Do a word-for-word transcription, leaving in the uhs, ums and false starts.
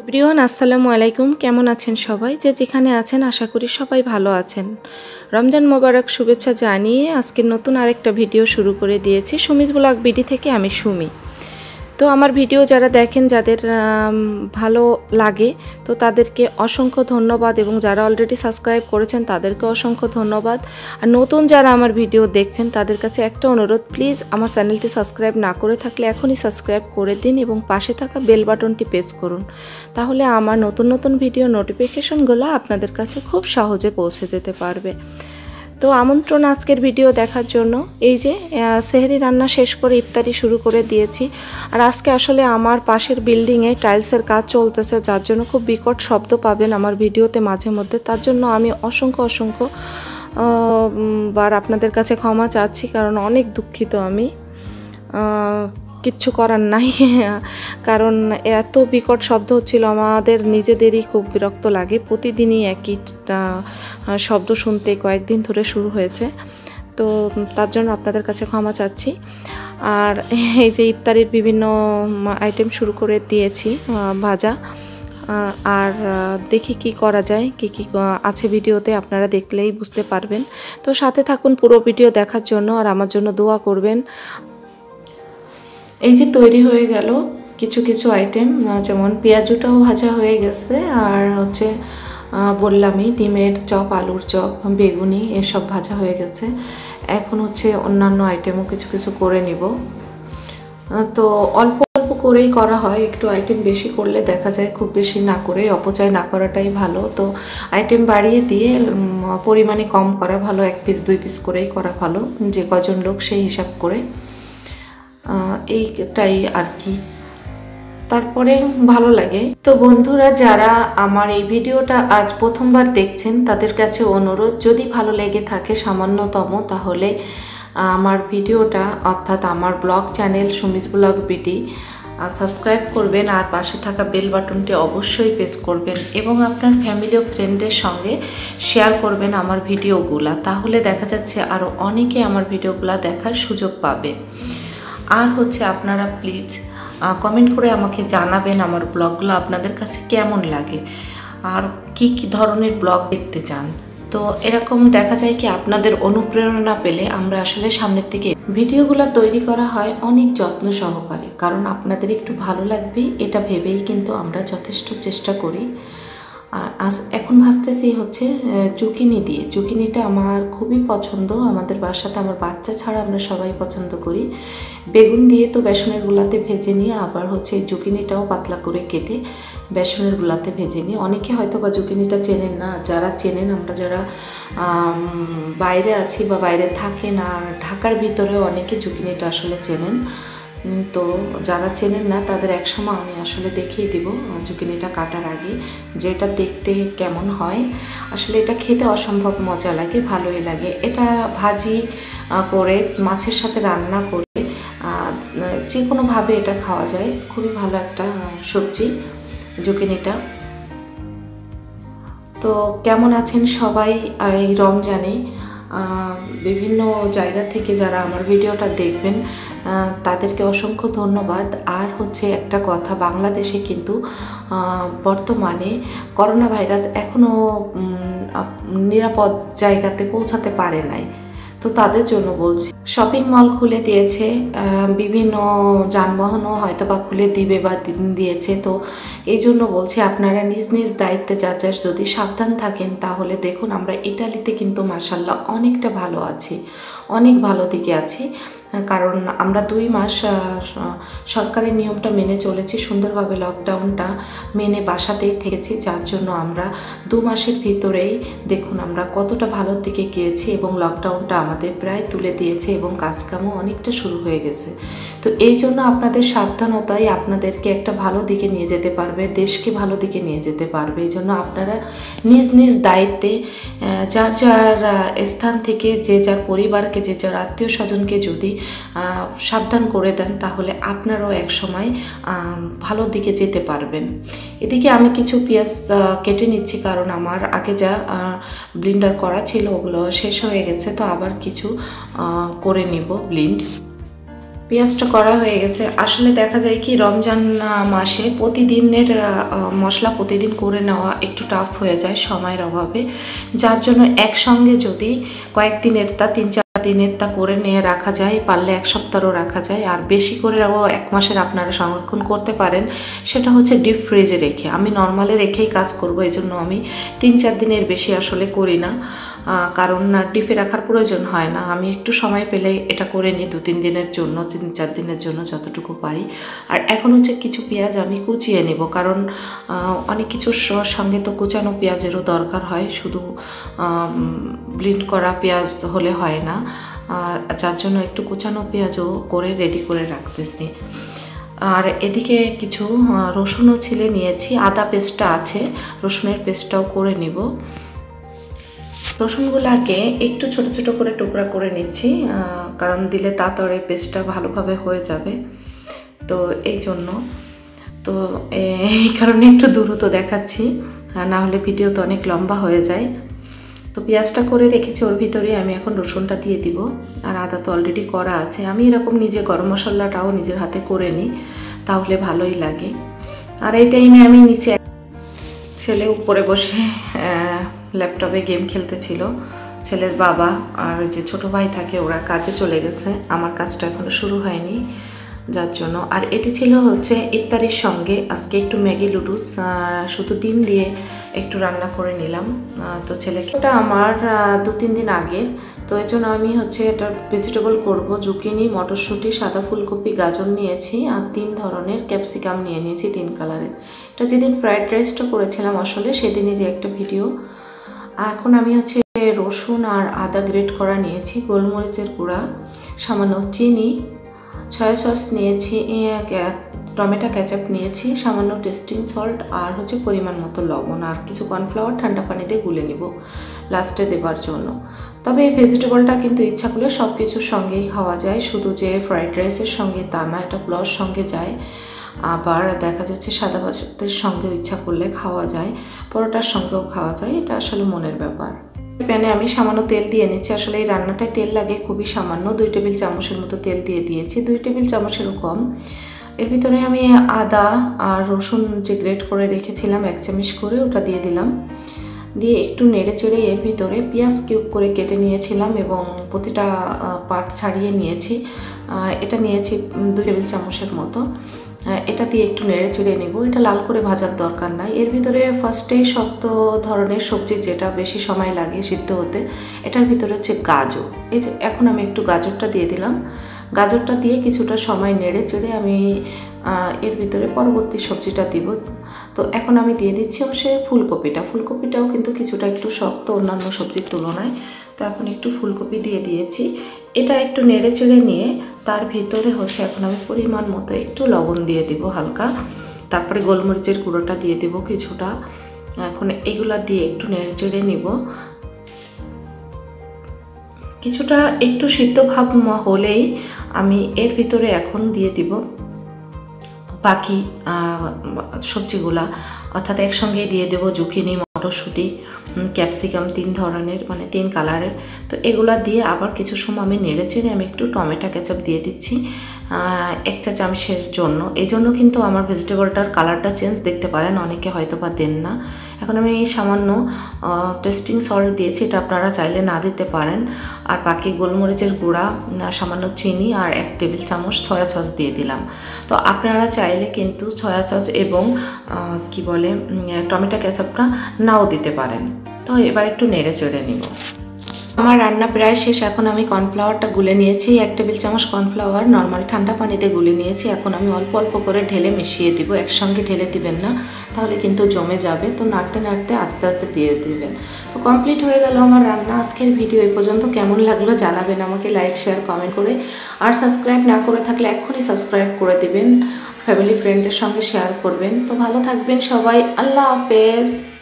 Everyone আসসালামু আলাইকুম। কেমন আছেন সবাই? যে যেখানে আছেন আশা করি সবাই ভালো আছেন। রমজান মোবারক শুভেচ্ছা জানিয়ে আজকে নতুন আরেকটা ভিডিও শুরু করে দিয়েছি সুমিজ ব্লগ বিডি থেকে। আমি সুমি। তো আমার ভিডিও যারা দেখেন, যাদের ভালো লাগে, তো তাদেরকে অসংখ্য ধন্যবাদ, এবং যারা অলরেডি সাবস্ক্রাইব করেছেন তাদেরকে অসংখ্য ধন্যবাদ। আর নতুন যারা আমার ভিডিও দেখছেন তাদের কাছে একটা অনুরোধ, প্লিজ আমার চ্যানেলটি সাবস্ক্রাইব না করে থাকলে এখনই সাবস্ক্রাইব করে দিন এবং পাশে থাকা বেল বাটনটি প্রেস করুন। তাহলে আমার নতুন নতুন ভিডিও নোটিফিকেশনগুলো আপনাদের কাছে খুব সহজে পৌঁছে যেতে পারবে। তো আমন্ত্রণ আজকের ভিডিও দেখার জন্য। এই যে সেহরি রান্না শেষ করে ইফতারি শুরু করে দিয়েছি। আর আজকে আসলে আমার পাশের বিল্ডিংয়ে টাইলসের কাজ চলতেছে, যার জন্য খুব বিকট শব্দ পাবেন আমার ভিডিওতে মাঝে মধ্যে। তার জন্য আমি অসংখ্য অসংখ্য বার আপনাদের কাছে ক্ষমা চাচ্ছি, কারণ অনেক দুঃখিত আমি। কিচ্ছু করার নাই, কারণ এত বিকট শব্দ হচ্ছিল, আমাদের নিজেদেরই খুব বিরক্ত লাগে। প্রতিদিনই একই শব্দ শুনতে কয়েকদিন ধরে শুরু হয়েছে, তো তার জন্য আপনাদের কাছে ক্ষমা চাচ্ছি। আর এই যে ইফতারির বিভিন্ন আইটেম শুরু করে দিয়েছি ভাজা, আর দেখি কি করা যায়, কি কি আছে ভিডিওতে আপনারা দেখলেই বুঝতে পারবেন। তো সাথে থাকুন পুরো ভিডিও দেখার জন্য, আর আমার জন্য দোয়া করবেন। এই যে তৈরি হয়ে গেল কিছু কিছু আইটেম, যেমন পেঁয়াজুটাও ভাজা হয়ে গেছে, আর হচ্ছে বললামই ডিমের চপ, আলুর চপ, বেগুনি এসব ভাজা হয়ে গেছে। এখন হচ্ছে অন্যান্য আইটেমও কিছু কিছু করে নিব। তো অল্প অল্প করেই করা হয়, একটু আইটেম বেশি করলে দেখা যায় খুব বেশি না করে অপচয় না করাটাই ভালো। তো আইটেম বাড়িয়ে দিয়ে পরিমাণে কম করা ভালো, এক পিস দুই পিস করেই করা ভালো, যে কজন লোক সেই হিসাব করে। এইটাই আর কি, তারপরে ভালো লাগে। তো বন্ধুরা, যারা আমার এই ভিডিওটা আজ প্রথমবার দেখছেন তাদের কাছে অনুরোধ, যদি ভালো লেগে থাকে সামান্যতম, তাহলে আমার ভিডিওটা অর্থাৎ আমার blog channel Sumiz blog BD subscribe করবেন, আর পাশে থাকা বেল বাটনটি অবশ্যই প্রেস করবেন, এবং আপনার ফ্যামিলি ও ফ্রেন্ডের সঙ্গে শেয়ার করবেন আমার ভিডিওগুলা। তাহলে দেখা যাচ্ছে আরও অনেকে আমার ভিডিওগুলা দেখার সুযোগ পাবে। আর হচ্ছে আপনারা প্লিজ কমেন্ট করে আমাকে জানাবেন আমার ব্লগগুলো আপনাদের কাছে কেমন লাগে, আর কি কি ধরনের ব্লগ দেখতে চান। তো এরকম দেখা যায় কি, আপনাদের অনুপ্রেরণা পেলে আমরা আসলে সামনের দিকে ভিডিওগুলো তৈরি করা হয় অনেক যত্ন সহকারে, কারণ আপনাদের একটু ভালো লাগবে এটা ভেবেই কিন্তু আমরা যথেষ্ট চেষ্টা করি। আর আজ এখন ভাজতেছি হচ্ছে জুকিনি দিয়ে। জুকিনিটা আমার খুবই পছন্দ, আমাদের বাসাতে আমার বাচ্চা ছাড়া আমরা সবাই পছন্দ করি। বেগুন দিয়ে তো বেসনের গুলাতে ভেজে নিয়ে, আবার হচ্ছে জুকিনিটাও পাতলা করে কেটে বেসনের গুলাতে ভেজে নিই। অনেকে হয়তো বা জুকিনিটা চেনেন না, যারা চেনেন, আমরা যারা বাইরে আছি বা বাইরে থাকেন, আর ঢাকার ভিতরেও অনেকে জুকিনিটা আসলে চেনেন। তো যারা চেনেন না তাদের একসময় আমি আসলে দেখিয়ে দিব জুকিনিটা কাটার আগে, যে এটা দেখতে কেমন হয়। আসলে এটা খেতে অসম্ভব মজা লাগে, ভালোই লাগে। এটা ভাজি করে মাছের সাথে রান্না করে যে কোনোভাবে এটা খাওয়া যায়, খুবই ভালো একটা সবজি জুকিনিটা। তো কেমন আছেন সবাই এই রমজানে? বিভিন্ন জায়গা থেকে যারা আমার ভিডিওটা দেখবেন তাদেরকে অসংখ্য ধন্যবাদ। আর হচ্ছে একটা কথা, বাংলাদেশে কিন্তু বর্তমানে করোনা ভাইরাস এখনও নিরাপদ জায়গাতে পৌঁছাতে পারে নাই। তো তাদের জন্য বলছি, শপিং মল খুলে দিয়েছে, বিভিন্ন যানবাহনও হয়তো বা খুলে দিবে বা দিয়েছে। তো এই জন্য বলছি, আপনারা নিজ নিজ দায়িত্বে যাচার যদি সাবধান থাকেন, তাহলে দেখুন আমরা ইটালিতে কিন্তু মাশাআল্লাহ অনেকটা ভালো আছি, অনেক ভালো দিকে আছি। কারণ আমরা দুই মাস সরকারি নিয়মটা মেনে চলেছি, সুন্দরভাবে লকডাউনটা মেনে বাসাতেই থেকেছি, যার জন্য আমরা দু মাসের ভিতরেই দেখুন আমরা কতটা ভালোর দিকে গিয়েছি, এবং লকডাউনটা আমাদের প্রায় তুলে দিয়েছে, এবং কাজকামও অনেকটা শুরু হয়ে গেছে। তো এই জন্য আপনাদের সাবধানতাই আপনাদেরকে একটা ভালো দিকে নিয়ে যেতে পারবে, দেশকে ভালো দিকে নিয়ে যেতে পারবে। এই জন্য আপনারা নিজ নিজ দায়িত্বে যার যার স্থান থেকে, যে যার পরিবারকে, যে যার আত্মীয় স্বজনকে যদি সাবধান করে দেন, তাহলে আপনারাও এক সময় ভালো দিকে যেতে পারবেন। এদিকে আমি কিছু পেঁয়াজ কেটে নিচ্ছি, কারণ আমার আগে যা ব্লেন্ডার করা ছিল ওগুলো শেষ হয়ে গেছে, তো আবার কিছু করে নিব ব্লেন্ড। পেঁয়াজটা করা হয়ে গেছে। আসলে দেখা যায় কি রমজান মাসে প্রতিদিনের মশলা প্রতিদিন করে নেওয়া একটু টাফ হয়ে যায় সময়ের অভাবে, যার জন্য একসঙ্গে যদি কয়েকদিনের তা তিন চার দিনের তা করে নিয়ে রাখা যায়, পারলে এক সপ্তাহও রাখা যায়, আর বেশি করেও এক মাসের আপনারা সংরক্ষণ করতে পারেন। সেটা হচ্ছে ডিপ ফ্রিজে রেখে। আমি নর্মালে রেখেই কাজ করব, এই জন্য আমি তিন চার দিনের বেশি আসলে করি না, কারণ ডিপে রাখার প্রয়োজন হয় না। আমি একটু সময় পেলে এটা করে নিই দু তিন দিনের জন্য, তিন চার দিনের জন্য যতটুকু পারি। আর এখন হচ্ছে কিছু পেঁয়াজ আমি কুচিয়ে নেব, কারণ অনেক কিছুর সঙ্গে তো কুচানো পেঁয়াজেরও দরকার হয়, শুধু ব্লিন্ড করা পেঁয়াজ হলে হয় না, যার জন্য একটু কুচানো পেঁয়াজও করে রেডি করে রাখতেছি। আর এদিকে কিছু রসুনও ছিলে নিয়েছি, আদা পেস্টটা আছে, রসুনের পেস্টটাও করে নিব। রসুনগুলাকে একটু ছোট ছোট করে টুকরা করে নিচ্ছি, কারণ দিলে তাড়াতাড়ি পেস্টটা ভালোভাবে হয়ে যাবে, তো এই জন্য। তো এই কারণে একটু দ্রুত দেখাচ্ছি, না হলে ভিডিও তো অনেক লম্বা হয়ে যায়। তো পেঁয়াজটা করে রেখেছি, ওর ভিতরে আমি এখন রসুনটা দিয়ে দিব। আর আদা তো অলরেডি করা আছে। আমি এরকম নিজে গরম মশলাটাও নিজের হাতে করে নিই, তাহলে ভালোই লাগে। আর এই টাইমে আমি নিচে, ছেলে উপরে বসে ল্যাপটপে গেম খেলতেছিল, ছেলের বাবা আর যে ছোট ভাই থাকে ওরা কাজে চলে গেছে, আমার কাজটা এখনো শুরু হয়নি, যার জন্য। আর এটি ছিল হচ্ছে ইফতারির সঙ্গে আজকে একটু ম্যাগি লুডুস শুধু ডিম দিয়ে একটু রান্না করে নিলাম। তো ছেলেকে, ওটা আমার দু তিন দিন আগের, তো এই জন্য আমি হচ্ছে এটা ভেজিটেবল করব। জুকিনি, মটরশুঁটি, সাদা ফুলকপি, গাজর নিয়েছি, আর তিন ধরনের ক্যাপসিকাম নিয়ে নিয়েছি তিন কালারের। এটা যেদিন ফ্রাইড রাইসটা করেছিলাম আসলে সেদিনেরই একটা ভিডিও। এখন আমি হচ্ছে রসুন আর আদা গ্রেট করা নিয়েছি, গোলমরিচের গুঁড়া, সামান্য চিনি, সয়া সস নিয়েছি, টমেটো কেচাপ নিয়েছি, সামান্য টেস্টিং সল্ট, আর হচ্ছে পরিমাণ মতো লবণ, আর কিছু কর্নফ্লাওয়ার ঠান্ডা পানিতে গুলে নিব লাস্টে দেবার জন্য। তবে এই ভেজিটেবলটা কিন্তু ইচ্ছা করলে সব কিছুর সঙ্গেই খাওয়া যায়, শুধু যে ফ্রাইড রাইসের সঙ্গে তা না, এটা পোলাওর সঙ্গে যায়, আবার দেখা যাচ্ছে সাদা ভাতের সঙ্গেও ইচ্ছা করলে খাওয়া যায়, পরোটার সঙ্গেও খাওয়া যায়, এটা আসলে মনের ব্যাপার। প্যানে আমি সামান্য তেল দিয়ে নিচ্ছি, আসলে এই রান্নাটায় তেল লাগে খুবই সামান্য, দুই টেবিল চামচের মতো তেল দিয়ে দিয়েছি, দুই টেবিল চামচেরও কম। এর ভিতরে আমি আদা আর রসুন যে গ্রেট করে রেখেছিলাম এক চামচ করে, ওটা দিয়ে দিলাম, দিয়ে একটু নেড়ে চেড়ে এর ভিতরে পেঁয়াজ কিউব করে কেটে নিয়েছিলাম এবং প্রতিটা পার্ট ছাড়িয়ে নিয়েছি, এটা নিয়েছি দুই টেবিল চামচের মতো। এটা দিয়ে একটু নেড়ে চেড়ে নেব, এটা লাল করে ভাজার দরকার নাই। এর ভিতরে ফার্স্টেই শক্ত ধরনের সবজি যেটা বেশি সময় লাগে সিদ্ধ হতে, এটার ভিতরে হচ্ছে গাজর। এই যে এখন আমি একটু গাজরটা দিয়ে দিলাম, গাজরটা দিয়ে কিছুটা সময় নেড়ে চেড়ে আমি এর ভিতরে পরবর্তী সবজিটা দিব। তো এখন আমি দিয়ে দিচ্ছি হচ্ছে ফুলকপিটা, ফুলকপিটাও কিন্তু কিছুটা একটু শক্ত অন্যান্য সবজির তুলনায়, তো এখন একটু ফুলকপি দিয়ে দিয়েছি। এটা একটু নেড়ে চেড়ে নিয়ে তার ভিতরে হচ্ছে এখন আমি পরিমাণ মতো একটু লবণ দিয়ে দিব হালকা, তারপরে গোলমরিচের গুঁড়োটা দিয়ে দিব কিছুটা। এখন এগুলা দিয়ে একটু নেড়ে চেড়ে নিব, কিছুটা একটু সিদ্ধ ভাব হলেই আমি এর ভিতরে এখন দিয়ে দিব বাকি সবজিগুলা, অর্থাৎ একসঙ্গেই দিয়ে দেবো জুকিনি, মটরশুঁটি, ক্যাপসিকাম তিন ধরনের মানে তিন কালারের। তো এগুলা দিয়ে আবার কিছু সময় আমি নেড়ে চেড়ে আমি একটু টমেটো কেচাপ দিয়ে দিচ্ছি এক চা চামচের জন্য। এই জন্য কিন্তু আমার ভেজিটেবলটার কালারটা চেঞ্জ দেখতে পারেন, অনেকে হয়তো বা দেন না। এখন আমি সামান্য টেস্টিং সল্ট দিয়েছি, এটা আপনারা চাইলে না দিতে পারেন। আর বাকি গোলমরিচের গুঁড়া, সামান্য চিনি আর এক টেবিল চামচ সয়া সস দিয়ে দিলাম। তো আপনারা চাইলে কিন্তু সয়া সস এবং কি বলে টমেটো কেচাপটা নাও দিতে পারেন। তো এবার একটু নেড়ে চেড়ে নিব। আমার রান্না প্রায় শেষ। এখন আমি কর্নফ্লাওয়ারটা গুলে নিয়েছি, এক টেবিল চামচ কর্নফ্লাওয়ার নর্মাল ঠান্ডা পানিতে গুলে নিয়েছি। এখন আমি অল্প অল্প করে ঢেলে মিশিয়ে দিব, একসঙ্গে ঢেলে দিবেন না, তাহলে কিন্তু জমে যাবে। তো নাড়তে নাড়তে আস্তে আস্তে দিয়ে দিবেন। তো কমপ্লিট হয়ে গেল আমার রান্না। আজকের ভিডিও এই পর্যন্ত কেমন লাগলো জানাবেন আমাকে, লাইক শেয়ার কমেন্ট করে। আর সাবস্ক্রাইব না করে থাকলে এক্ষুনি সাবস্ক্রাইব করে দিবেন, ফ্যামিলি ফ্রেন্ডের সঙ্গে শেয়ার করবেন। তো ভালো থাকবেন সবাই, আল্লাহ হাফেজ।